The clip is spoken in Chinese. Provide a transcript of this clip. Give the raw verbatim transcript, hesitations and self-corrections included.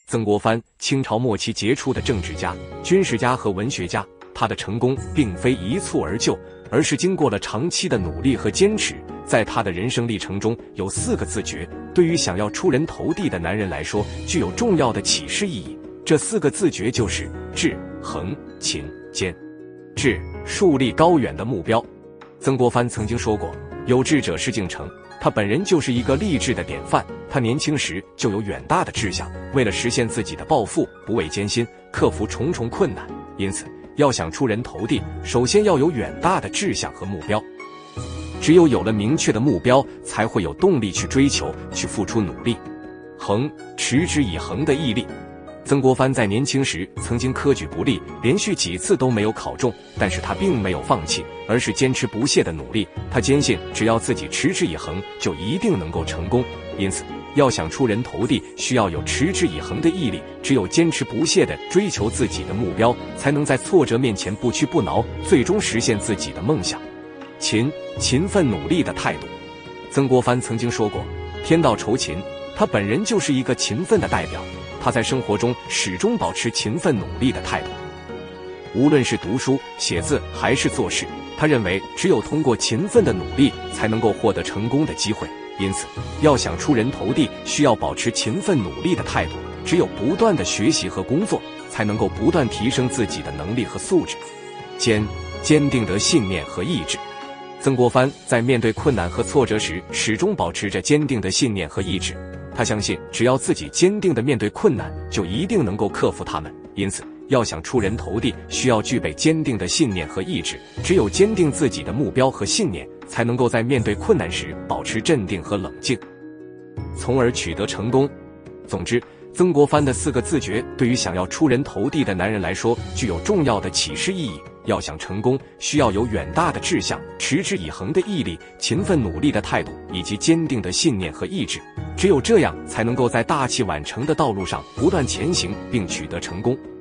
曾国藩，清朝末期杰出的政治家、军事家和文学家，他的成功并非一蹴而就，而是经过了长期的努力和坚持。在他的人生历程中，有四个自觉，对于想要出人头地的男人来说，具有重要的启示意义。这四个自觉就是志、恒、勤、坚。志，树立高远的目标。曾国藩曾经说过，有志者事竟成。他本人就是一个励志的典范。他年轻时就有远大的志向，为了实现自己的抱负，不畏艰辛，克服重重困难。因此，要想出人头地，首先要有远大的志向和目标。只有有了明确的目标，才会有动力去追求，去付出努力。恒，持之以恒的毅力。曾国藩在年轻时曾经科举不利，连续几次都没有考中，但是他并没有放弃，而是坚持不懈的努力。他坚信，只要自己持之以恒，就一定能够成功。因此，要想出人头地，需要有持之以恒的毅力，只有坚持不懈地追求自己的目标，才能在挫折面前不屈不挠，最终实现自己的梦想。勤，勤奋努力的态度。曾国藩曾经说过，天道酬勤，他本人就是一个勤奋的代表。他在生活中始终保持勤奋努力的态度，无论是读书、写字还是做事，他认为只有通过勤奋的努力，才能够获得成功的机会。因此，要想出人头地，需要保持勤奋努力的态度。只有不断的学习和工作，才能够不断提升自己的能力和素质。坚，坚定的信念和意志。曾国藩在面对困难和挫折时，始终保持着坚定的信念和意志。他相信，只要自己坚定地面对困难，就一定能够克服它们。因此，要想出人头地，需要具备坚定的信念和意志。只有坚定自己的目标和信念，才能够在面对困难时保持镇定和冷静，从而取得成功。总之，曾国藩的四个自觉，对于想要出人头地的男人来说，具有重要的启示意义。要想成功，需要有远大的志向、持之以恒的毅力、勤奋努力的态度，以及坚定的信念和意志。只有这样，才能够在大器晚成的道路上不断前行，并取得成功。